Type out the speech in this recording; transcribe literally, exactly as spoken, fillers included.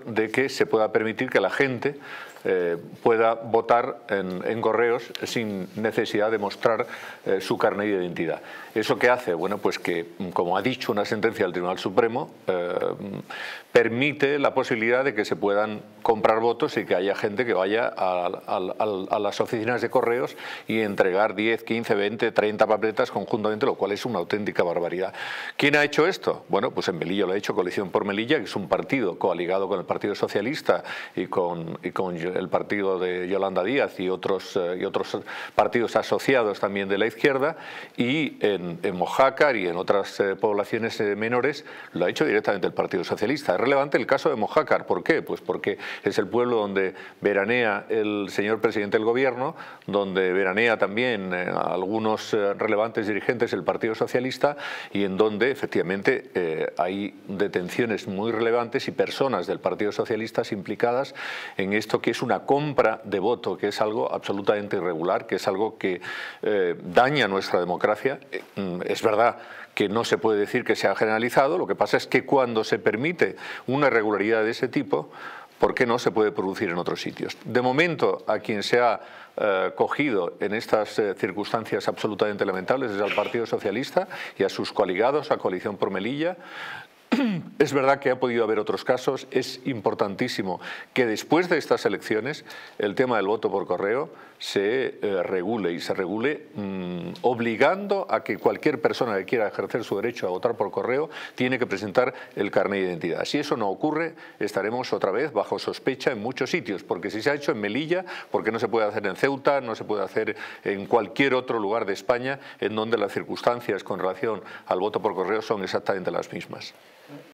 de que se pueda permitir que la gente eh, pueda votar en, en correos sin necesidad de mostrar eh, su carnet de identidad. ¿Eso qué hace? Bueno, pues que, como ha dicho una sentencia del Tribunal Supremo, eh, permite la posibilidad de que se puedan comprar votos y que haya gente que vaya a, a, a, a las oficinas de correos y entregar diez, quince, veinte, treinta papeletas conjuntamente, lo cual es una auténtica barbaridad. ¿Quién ha hecho esto? Bueno, pues en Melilla lo ha hecho Coalición por Melilla, que es un partido coaligado con el Partido Socialista y con, y con el partido de Yolanda Díaz y otros, eh, y otros partidos asociados también de la izquierda, y en, en Mojácar y en otras eh, poblaciones eh, menores lo ha hecho directamente el Partido Socialista. Es relevante el caso de Mojácar. ¿Por qué? Pues porque es el pueblo donde veranea el señor presidente del gobierno, donde veranea también eh, algunos eh, relevantes dirigentes del Partido Socialista y en donde efectivamente eh, hay detenciones muy relevantes y personas del Partido Socialista implicadas en esto, que es una compra de voto, que es algo absolutamente irregular, que es algo que eh, daña nuestra democracia. Es verdad que no se puede decir que se ha generalizado, lo que pasa es que cuando se permite una irregularidad de ese tipo, ¿por qué no se puede producir en otros sitios? De momento, a quien se ha eh, cogido en estas eh, circunstancias absolutamente lamentables es al Partido Socialista y a sus coaligados, a Coalición por Melilla. Es verdad que ha podido haber otros casos. Es importantísimo que después de estas elecciones el tema del voto por correo se eh, regule y se regule mmm, obligando a que cualquier persona que quiera ejercer su derecho a votar por correo tiene que presentar el carnet de identidad. Si eso no ocurre, estaremos otra vez bajo sospecha en muchos sitios, porque si se ha hecho en Melilla, ¿por qué no se puede hacer en Ceuta? No se puede hacer en cualquier otro lugar de España en donde las circunstancias con relación al voto por correo son exactamente las mismas.